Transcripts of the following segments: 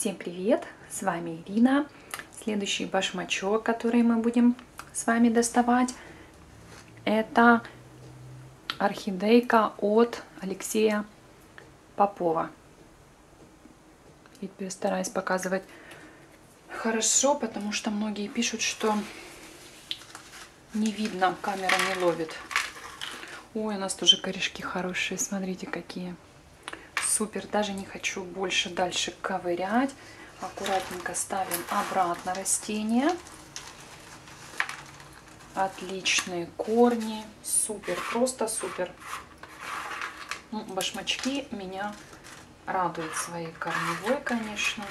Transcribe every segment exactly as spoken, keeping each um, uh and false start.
Всем привет! С вами Ирина. Следующий башмачок, который мы будем с вами доставать, это орхидейка от Алексея Попова. И теперь стараюсь показывать хорошо, потому что многие пишут, что не видно, камера не ловит. Ой, у нас тоже корешки хорошие, смотрите какие. Супер, даже не хочу больше дальше ковырять. Аккуратненько ставим обратно растение. Отличные корни, супер, просто супер. Ну, башмачки меня радуют своей корневой, конечно.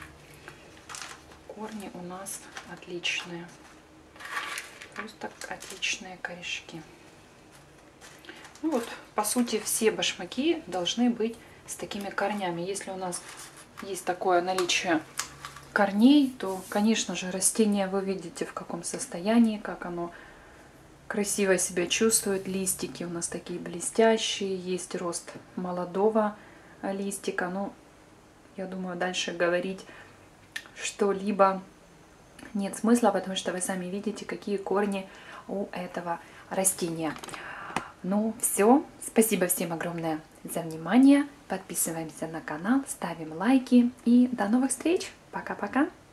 Корни у нас отличные, просто отличные корешки. Ну вот, по сути, все башмаки должны быть с такими корнями. Если у нас есть такое наличие корней, то, конечно же, растение вы видите в каком состоянии, как оно красиво себя чувствует. Листики у нас такие блестящие, есть рост молодого листика. Ну, я думаю, дальше говорить что-либо нет смысла, потому что вы сами видите, какие корни у этого растения. Ну, все. Спасибо всем огромное за внимание. Подписываемся на канал, ставим лайки и до новых встреч. Пока-пока.